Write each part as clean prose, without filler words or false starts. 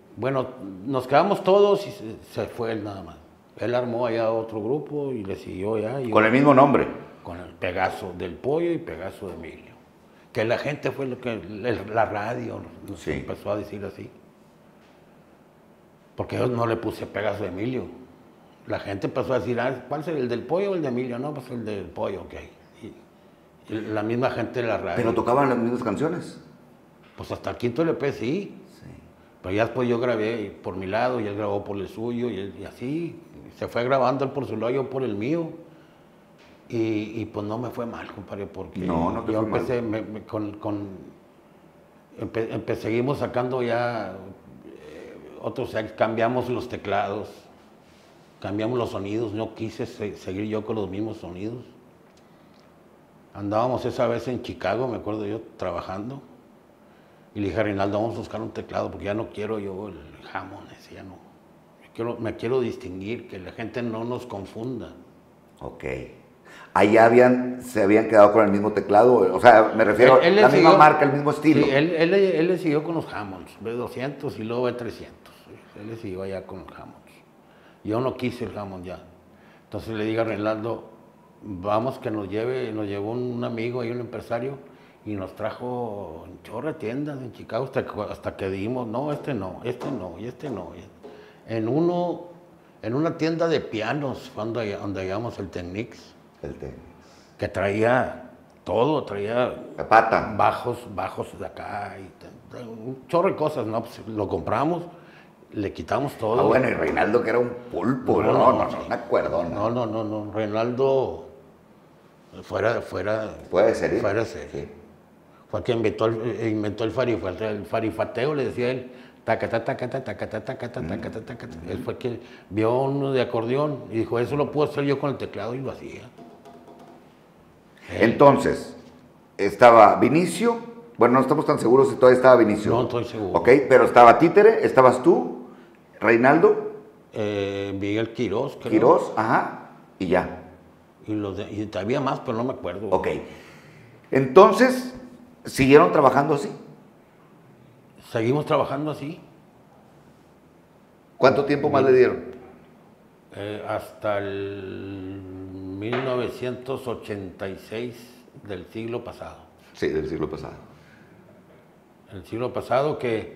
Bueno, nos quedamos todos y se fue él nada más. Él armó allá otro grupo y le siguió allá. Con el mismo nombre. Con el Pegaso del Pollo y Pegaso de Emilio. Que la gente fue lo que, la radio nos Sí. empezó a decir así. Porque yo no le puse Pegaso de Emilio. La gente empezó a decir, ¿cuál es el del Pollo o el de Emilio? No, pues el del Pollo, ok. Y la misma gente de la radio. Pero tocaban las mismas canciones. Pues hasta el quinto LP sí. Pero ya después yo grabé por mi lado y él grabó por el suyo y así. Se fue grabando él por su lado, yo por el mío. Y pues no me fue mal, compadre, porque No te yo fue empecé seguimos sacando ya otros, cambiamos los teclados, cambiamos los sonidos, no quise seguir yo con los mismos sonidos. Andábamos esa vez en Chicago, me acuerdo yo, trabajando. Y le dije a Reinaldo, vamos a buscar un teclado porque ya no quiero yo el Hammond ese, ya no. Me quiero distinguir, que la gente no nos confunda. Ok. ¿Allá se habían quedado con el mismo teclado? O sea, me refiero a la misma marca, el mismo estilo. Sí, él le siguió con los Hammonds, B200 y luego B300. Él le siguió allá con los Hammonds. Yo no quise el Hammond ya. Entonces le dije a Reinaldo, vamos que nos llevó un amigo y un empresario y nos trajo un chorro de tiendas en Chicago hasta que dijimos, no, este no, este no, y este no. En una tienda de pianos, donde llegamos el Technics. El Technics. Que traía todo, traía la pata. bajos de acá, y un chorro de cosas, ¿no? Pues lo compramos, le quitamos todo. Ah, bueno, y Reinaldo que era un pulpo, no me acuerdo. No, Reinaldo fuera ¿Puede ser? Fuera de serie. Sí. Fue el que inventó el farifateo, le decía él. Él fue el que vio uno de acordeón y dijo, eso lo puedo hacer yo con el teclado, y lo hacía. Entonces, estaba Vinicio, bueno, no estamos tan seguros si todavía estaba Vinicio. No estoy seguro. Ok, pero estaba Títere, estabas tú, Reinaldo. Miguel Quirós, creo. Quirós, ajá, y ya. Y había más, pero no me acuerdo. Ok, entonces, ¿siguieron trabajando así? Seguimos trabajando así. ¿Cuánto tiempo más le dieron? Hasta el 1986 del siglo pasado. Sí, del siglo pasado. El siglo pasado que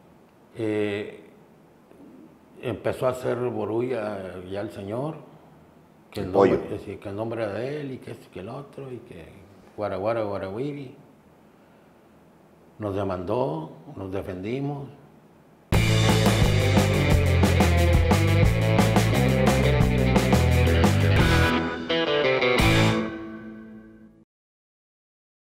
empezó a hacer borulla ya el señor, que el nombre era de él y que este y que el otro y que guaraguara guaraguiri. Nos demandó, nos defendimos.